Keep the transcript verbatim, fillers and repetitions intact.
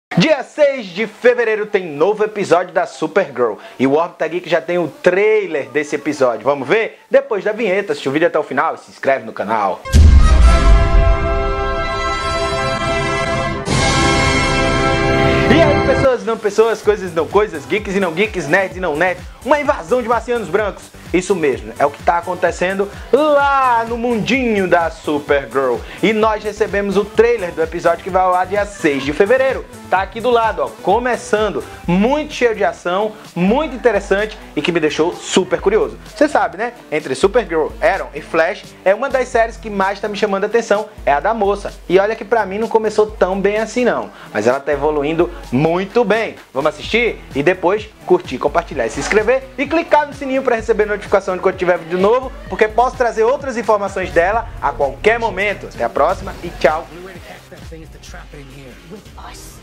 Dia seis de fevereiro tem novo episódio da Supergirl e o Orbita Geek já tem o trailer desse episódio. Vamos ver? Depois da vinheta, assiste o vídeo até o final e se inscreve no canal. E aí, pessoas e não pessoas, coisas e não coisas, geeks e não geeks, nerds e não nerds, uma invasão de marcianos brancos. Isso mesmo, é o que está acontecendo lá no mundinho da Supergirl. E nós recebemos o trailer do episódio que vai ao ar dia seis de fevereiro. Tá aqui do lado, ó, começando, muito cheio de ação, muito interessante e que me deixou super curioso. Você sabe, né? Entre Supergirl, Arrow e Flash, é uma das séries que mais está me chamando a atenção, é a da moça. E olha que pra mim não começou tão bem assim não, mas ela tá evoluindo muito bem. Vamos assistir e depois curtir, compartilhar e se inscrever e clicar no sininho para receber notificação de quando tiver vídeo novo, porque posso trazer outras informações dela a qualquer momento. Até a próxima e tchau!